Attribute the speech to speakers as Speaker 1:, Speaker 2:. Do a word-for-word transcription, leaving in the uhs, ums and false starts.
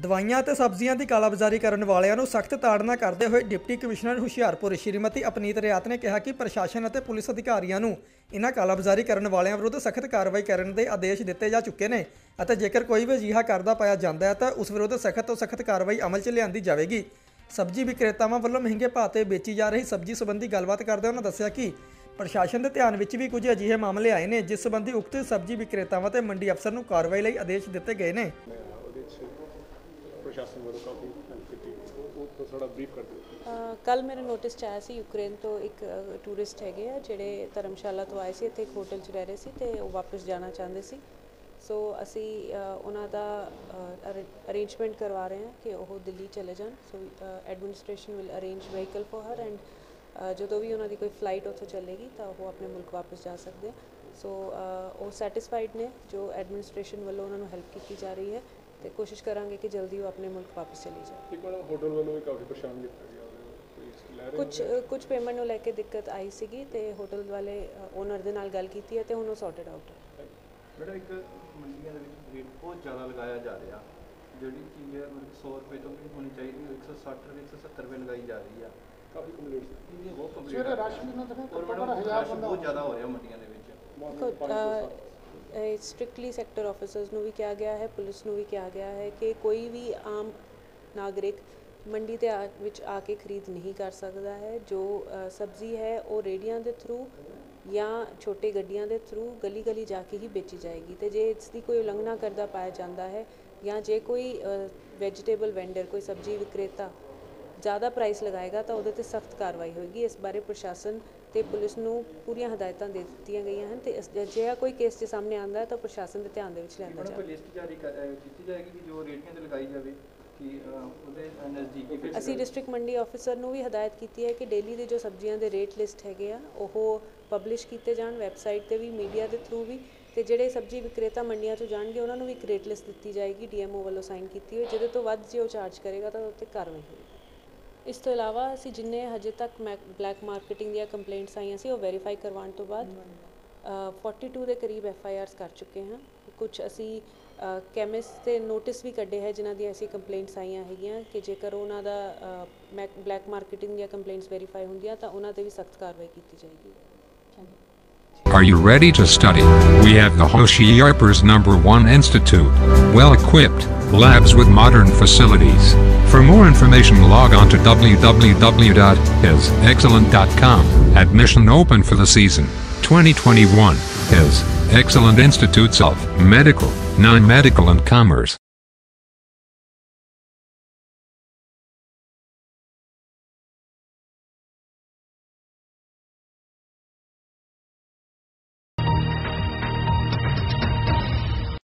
Speaker 1: ਦਵਾਈਆਂ ਅਤੇ ਸਬਜ਼ੀਆਂ ਦੀ ਕਾਲਾਬਾਜ਼ਾਰੀ ਕਰਨ ਵਾਲਿਆਂ ਨੂੰ ਸਖਤ ਤਾੜਨਾ ਕਰਦੇ ਹੋਏ ਡਿਪਟੀ ਕਮਿਸ਼ਨਰ ਹੁਸ਼ਿਆਰਪੁਰ ਸ਼੍ਰੀਮਤੀ ਅਪਨੀਤ ਰਿਆਤ ਨੇ ਕਿਹਾ ਕਿ ਪ੍ਰਸ਼ਾਸਨ ਅਤੇ ਪੁਲਿਸ ਅਧਿਕਾਰੀਆਂ ਨੂੰ ਇਨ੍ਹਾਂ ਕਾਲਾਬਾਜ਼ਾਰੀ ਕਰਨ ਵਾਲਿਆਂ ਵਿਰੁੱਧ ਸਖਤ ਕਾਰਵਾਈ ਕਰਨ ਦੇ ਆਦੇਸ਼ ਦਿੱਤੇ ਜਾ ਚੁੱਕੇ ਨੇ ਅਤੇ ਜੇਕਰ ਕੋਈ ਵੀ ਅਜਿਹਾ ਕਰਦਾ ਪਾਇਆ ਜਾਂਦਾ ਹੈ ਤਾਂ ਉਸ ਵਿਰੁੱਧ ਸਖਤ ਤੋਂ ਸਖਤ ਕਾਰਵਾਈ ਅਮਲ 'ਚ ਲਿਆਂਦੀ ਜਾਵੇਗੀ। ਸਬਜ਼ੀ ਵਿਕਰੇਤਾਵਾਂ ਵੱਲੋਂ ਮਹਿੰਗੇ ਭਾਅ 'ਤੇ ਵੇਚੀ ਜਾ ਰਹੀ ਸਬਜ਼ੀ ਸੰਬੰਧੀ ਗੱਲਬਾਤ ਕਰਦੇ ਉਹਨਾਂ ਦੱਸਿਆ ਕਿ ਪ੍ਰਸ਼ਾਸਨ ਦੇ ਧਿਆਨ ਵਿੱਚ ਵੀ ਕੁਝ ਅਜਿਹੇ ਮਾਮਲੇ ਆਏ ਨੇ ਜਿਸ ਸੰਬੰਧੀ ਉਕਤ ਸਬਜ਼ੀ ਵਿਕਰੇਤਾਵਾਂ ਤੇ ਮੰਡੀ ਅਫਸਰ ਨੂੰ ਕਾਰਵਾਈ ਲਈ ਆਦੇਸ਼ ਦਿੱਤੇ ਗਏ ਨੇ।
Speaker 2: ਕੱਲ ਮੇਰੇ ਨੋਟਿਸ 'ਚ ਆਇਆ ਸੀ ਯੂਕਰੇਨ ਤੋਂ ਇੱਕ ਟੂਰਿਸਟ ਹੈਗੇ ਆ ਜਿਹੜੇ ਧਰਮਸ਼ਾਲਾ ਤੋਂ ਆਏ ਸੀ, ਇੱਥੇ ਇੱਕ ਹੋਟਲ 'ਚ ਰਹਿ ਰਹੇ ਸੀ ਤੇ ਉਹ ਵਾਪਸ ਜਾਣਾ ਚਾਹੁੰਦੇ ਸੀ। ਸੋ ਅਸੀਂ ਉਹਨਾਂ ਦਾ ਅਰੇਂਜਮੈਂਟ ਕਰਵਾ ਰਹੇ ਹਾਂ ਕਿ ਉਹ ਦਿੱਲੀ ਚਲੇ ਜਾਣ। So administration will arrange vehicle for her and ਜਦੋਂ ਵੀ ਉਹਨਾਂ ਦੀ ਕੋਈ ਫਲਾਈਟ ਉੱਥੋਂ ਚੱਲੇਗੀ ਤਾਂ ਉਹ ਆਪਣੇ ਮੁਲਕ ਵਾਪਸ ਜਾ ਸਕਦੇ ਆ। ਸੋ ਉਹ ਸੈਟਿਸਫਾਈਡ ਨੇ ਜੋ ਐਡਮਿਨਿਸਟ੍ਰੇਸ਼ਨ ਵੱਲੋਂ ਉਹਨਾਂ ਨੂੰ ਹੈਲਪ ਕੀਤੀ ਜਾ ਰਹੀ ਹੈ ਤੇ ਕੋਸ਼ਿਸ਼ ਕਰਾਂਗੇ ਕਿ ਜਲਦੀ ਉਹ ਆਪਣੇ ਮੁਲਕ ਵਾਪਸ ਚਲੀ ਜਾਏ।
Speaker 3: ਇੱਕ ਵਾਰ ਹੋਟਲ ਵੱਲੋਂ ਵੀ ਕਾਫੀ ਪਰੇਸ਼ਾਨ ਕੀਤਾ ਗਿਆ,
Speaker 2: ਕੁਝ ਕੁਝ ਪੇਮੈਂਟ ਨੂੰ ਲੈ ਕੇ ਦਿੱਕਤ ਆਈ ਸੀਗੀ ਤੇ ਹੋਟਲ ਵਾਲੇ ਓਨਰ ਦੇ ਨਾਲ ਗੱਲ ਕੀਤੀ ਹੈ ਤੇ ਹੁਣ ਉਹ ਸੌਰਟਡ ਆਊਟ ਹੈ।
Speaker 4: ਜਿਹੜਾ ਇੱਕ ਮੰਡੀਆਂ ਦੇ ਵਿੱਚ ਰੇਟ ਬਹੁਤ ਜ਼ਿਆਦਾ ਲਗਾਇਆ ਜਾ ਰਿਹਾ, ਜਿਹੜੀ ਚੀਜ਼ ਹੈ ਮਤਲਬ ਸੌ ਰੁਪਏ ਤੋਂ ਵੀ ਹੋਣੀ ਚਾਹੀਦੀ ਇੱਕ ਸੌ ਸੱਠ ਰੁਪਏ ਇੱਕ ਸੌ ਸੱਤਰ ਰੁਪਏ ਲਗਾਈ ਜਾ ਰਹੀ ਆ।
Speaker 3: ਕਾਫੀ ਕੰਪਲੀਟ
Speaker 4: ਇਹ ਬਹੁਤ ਕੰਪਲੀਟ ਹੈ। ਰਸ਼ ਵੀ ਨਾ ਬਹੁਤ ਜ਼ਿਆਦਾ ਹੋ ਰਿਹਾ ਮੰਡੀਆਂ ਦੇ ਵਿੱਚ।
Speaker 2: ਸਟ੍ਰਿਕਟਲੀ ਸੈਕਟਰ ਆਫਿਸਰਸ ਨੂੰ ਵੀ ਕਿਹਾ ਗਿਆ ਹੈ, ਪੁਲਿਸ ਨੂੰ ਵੀ ਕਿਹਾ ਗਿਆ ਹੈ ਕਿ ਕੋਈ ਵੀ ਆਮ ਨਾਗਰਿਕ ਮੰਡੀ ਦੇ ਵਿੱਚ ਆ ਕੇ ਖਰੀਦ ਨਹੀਂ ਕਰ ਸਕਦਾ ਹੈ। ਜੋ ਸਬਜ਼ੀ ਹੈ ਉਹ ਰੇਹੜੀਆਂ ਦੇ ਥਰੂ ਜਾਂ ਛੋਟੇ ਗੱਡੀਆਂ ਦੇ ਥਰੂ ਗਲੀ ਗਲੀ ਜਾ ਕੇ ਹੀ ਵੇਚੀ ਜਾਏਗੀ ਤੇ ਜੇ ਇਸ ਦੀ ਕੋਈ ਉਲੰਘਣਾ ਕਰਦਾ ਪਾਇਆ ਜਾਂਦਾ ਹੈ ਜਾਂ ਜੇ ਕੋਈ ਵੈਜੀਟੇਬਲ ਵੈਂਡਰ ਕੋਈ ਸਬਜ਼ੀ ਵਿਕਰੇਤਾ ज़्यादा प्राइस लगाएगा तो उहदे ते सख्त कार्रवाई होगी। इस बारे प्रशासन ते पुलिस नूं पूरियां हदायतां दे दित्तियां गईयां हैं ते जिहा कोई केस जे सामने आंदा है तो प्रशासन दे ध्यान दे विच लिआंदा जाए।
Speaker 4: लिस्ट जारी कीती जाएगी कि जो रेहड़ियां ते लगाई जावे कि उहदे नज़दीकी।
Speaker 2: ਅਸੀਂ ਡਿਸਟ੍ਰਿਕਟ ਮੰਡੀ ਆਫਿਸਰ ਨੂੰ ਵੀ ਹਦਾਇਤ ਕੀਤੀ ਹੈ ਕਿ ਡੇਲੀ ਦੇ ਜੋ ਸਬਜ਼ੀਆਂ ਦੇ ਰੇਟ ਲਿਸਟ ਹੈਗੇ ਆ ਉਹ ਪਬਲਿਸ਼ ਕੀਤੇ ਜਾਣ ਵੈਬਸਾਈਟ ਤੇ ਵੀ, ਮੀਡੀਆ ਦੇ ਥਰੂ ਵੀ, ਤੇ ਜਿਹੜੇ ਸਬਜ਼ੀ ਵਿਕਰੇਤਾ ਮੰਡੀਆਂ ਤੋਂ ਜਾਣਗੇ ਉਹਨਾਂ ਨੂੰ ਵੀ ਇੱਕ ਰੇਟ ਲਿਸਟ ਦਿੱਤੀ ਜਾਏਗੀ ਡੀਐਮਓ ਵੱਲੋਂ ਸਾਈਨ ਕੀਤੀ ਹੋਈ, ਜਿਹਦੇ ਤੋਂ ਵੱਧ ਜੇ ਉਹ ਚਾਰਜ ਕਰੇਗਾ ਤਾਂ ਉੱਤੇ ਕਾਰਵਾਈ ਹੋਵੇਗੀ। ਇਸ ਤੋਂ ਇਲਾਵਾ ਅਸੀਂ ਜਿੰਨੇ ਹਜੇ ਤੱਕ ਮੈ ਬਲੈਕ ਮਾਰਕੀਟਿੰਗ ਦੀਆਂ ਕੰਪਲੇਂਟਸ ਆਈਆਂ ਸੀ ਉਹ ਵੈਰੀਫਾਈ ਕਰਵਾਉਣ ਤੋਂ ਬਾਅਦ ਬयालीस ਦੇ ਕਰੀਬ ਐਫ ਆਈ ਆਰਸ ਕਰ ਚੁੱਕੇ ਹਾਂ। ਕੁਝ ਅਸੀਂ ਕੈਮਿਸਟ ਤੇ ਨੋਟਿਸ ਵੀ ਕੱਢੇ ਹੈ ਜਿਨ੍ਹਾਂ ਦੀ ਅਸੀਂ ਕੰਪਲੇਂਟਸ ਆਈਆਂ ਹੈਗੀਆਂ ਕਿ ਜੇਕਰ ਉਹਨਾਂ ਦਾ ਬਲੈਕ ਮਾਰਕੀਟਿੰਗ ਦੀਆਂ ਕੰਪਲੇਂਟਸ ਵੈਰੀਫਾਈ ਹੁੰਦੀਆਂ ਤਾਂ ਉਹਨਾਂ 'ਤੇ ਵੀ ਸਖਤ ਕਾਰਵਾਈ ਕੀਤੀ ਜਾਏਗੀ।
Speaker 5: Are you ready to study? We have the Hoshiarpur's number one institute, well-equipped, labs with modern facilities. For more information log on to w w w dot his excellent dot com. Admission open for the season twenty twenty-one. His Excellent Institutes of Medical, Non-Medical and Commerce.